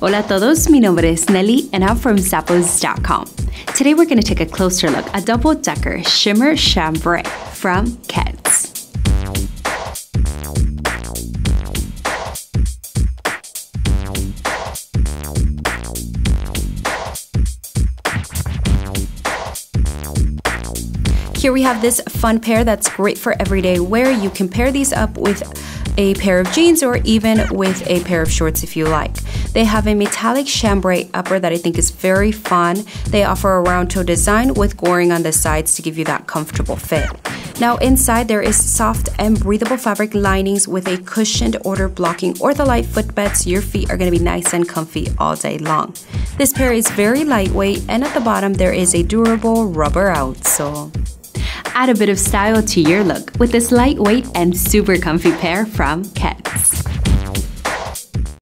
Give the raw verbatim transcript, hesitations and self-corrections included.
Hola a todos, mi nombre es Nelly and I'm from Zappos dot com. Today we're going to take a closer look at double-decker shimmer chambray from Keds. Here we have this fun pair that's great for everyday wear. You can pair these up with a pair of jeans or even with a pair of shorts if you like. They have a metallic chambray upper that I think is very fun. They offer a round toe design with goring on the sides to give you that comfortable fit. Now inside there is soft and breathable fabric linings with a cushioned order blocking ortholite footbed, so your feet are going to be nice and comfy all day long. This pair is very lightweight, and at the bottom there is a durable rubber outsole. Add a bit of style to your look with this lightweight and super comfy pair from Keds.